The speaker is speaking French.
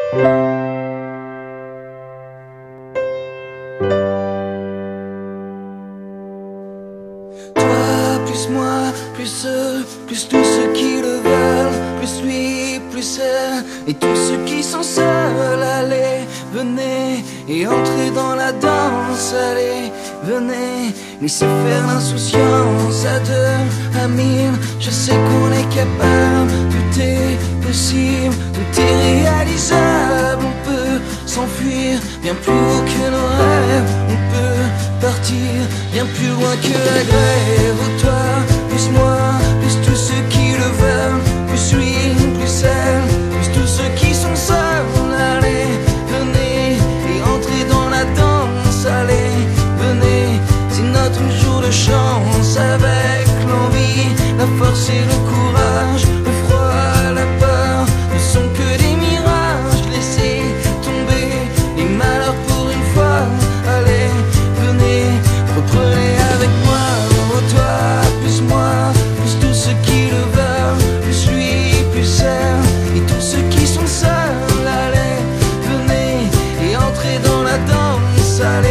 Toi, plus moi, plus eux, plus tous ceux qui le veulent, plus lui, plus elle, et tous ceux qui sont seuls. Allez, venez et entrez dans la danse. Allez, venez, laissez faire l'insouciance. À deux, à mille, je sais qu'on est capable. Tout est possible, tout est réalisable. On peut s'enfuir bien plus haut que nos rêves. On peut partir bien plus loin que la grève. Oh, toi, plus moi, plus tous ceux qui le veulent, plus lui, plus elle, plus tous ceux qui sont seuls. Allez, venez et entrez dans la danse. Allez, venez, c'est notre jour de chance. Avec l'envie, la force et le courage, le froid, la peur ne sont que des mirages. Laissez tomber les malheurs pour une fois. Allez, venez, reprenez avec moi. Oh, toi, plus moi, plus tous ceux qui le veulent, plus lui, plus elle, et tous ceux qui sont seuls. Allez, venez et entrez dans la danse. Allez,